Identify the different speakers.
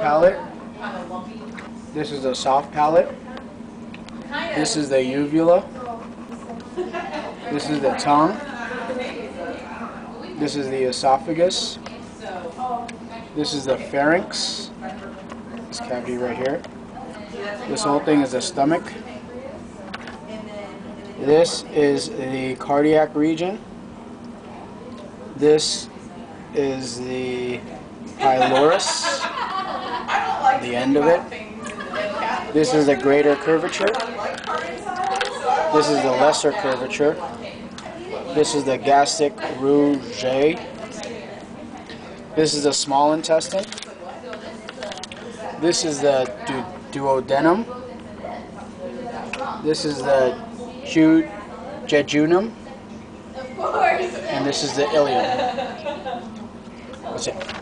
Speaker 1: palate. This is the soft palate. This is the uvula. This is the tongue. This is the esophagus. This is the pharynx. This cavity right here. This whole thing is the stomach. This is the cardiac region. This is the pylorus, the end of it. This is the greater curvature. This is the lesser curvature. This is the gastric rouge. This is the small intestine. This is the duodenum. This is the jejunum. And this is the ileum. That's it.